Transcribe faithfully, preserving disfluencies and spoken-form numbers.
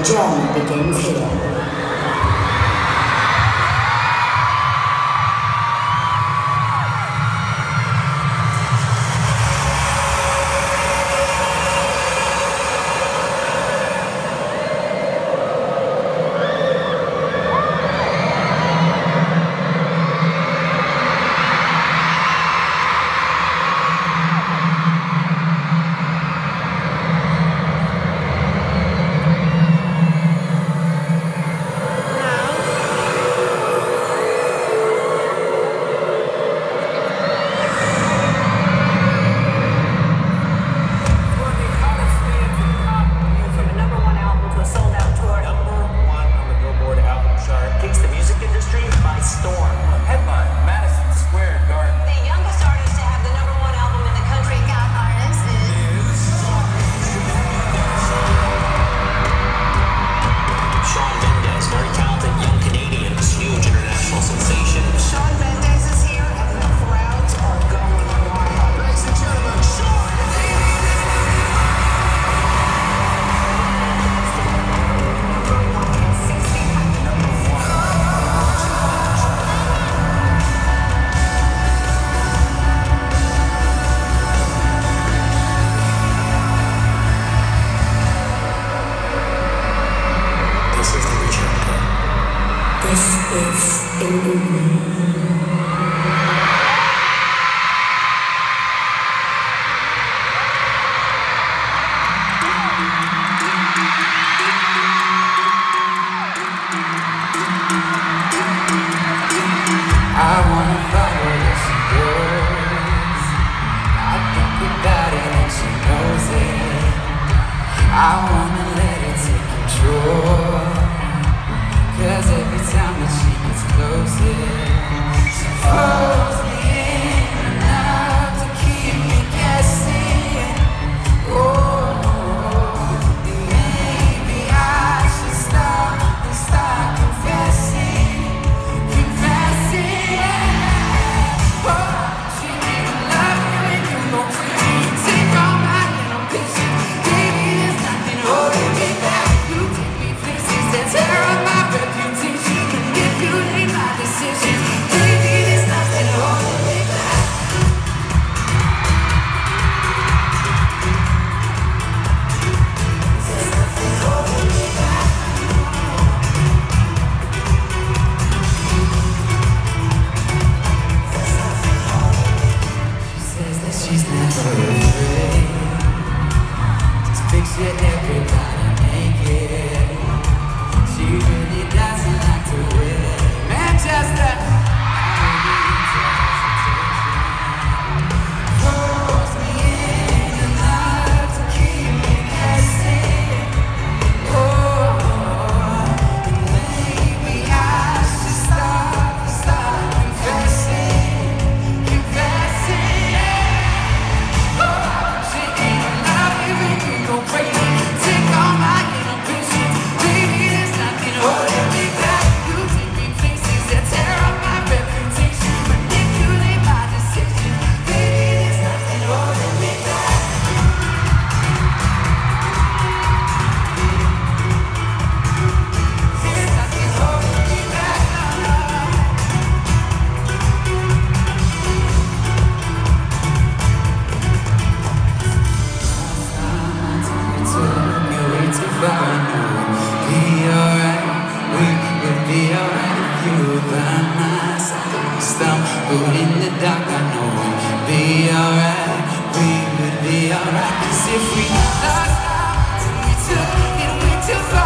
The journey begins here. Shawn Mendes, very talented young Canadian, this huge international sensation. Shawn Mendes is here and the crowds are going wild. Ladies and gentlemen, Shawn This is Illuminate. I wanna follow where she goes. I think about it and she knows it. I wanna let her take control, 'cause every time that she gets closer, she pulls me in enough to keep me guessing. Oh, and maybe I should stop and start confessing, confessing. Oh, she didn't love you and you go crazy. Take all my little pictures, baby, there's nothing holding me back. You take me places that tear up my reputation, manipulate my decisions. Baby, there's nothing holding me back. There's nothing holding me back. There's nothing holding me back. She says that she's never afraid. Just picture everybody naked. She really doesn't like to wear Manchester. Pulls me in enough to keep me guessing. Oh, and maybe I should stop, stop confessing, confessing. Oh, she ain't love you and you go crazy. Take all my inhibitions, baby, there's nothing holding me back. You take me places that tear up my reputation, manipulate my decisions. Baby, there's nothing holding me back. There's nothing holding me back. Too far, I know be alright. We would be alright if you were by my side. Stumbled in the dark, I know we'd be alright. We would be alright. 'Cause if we lost our, we took it way too far.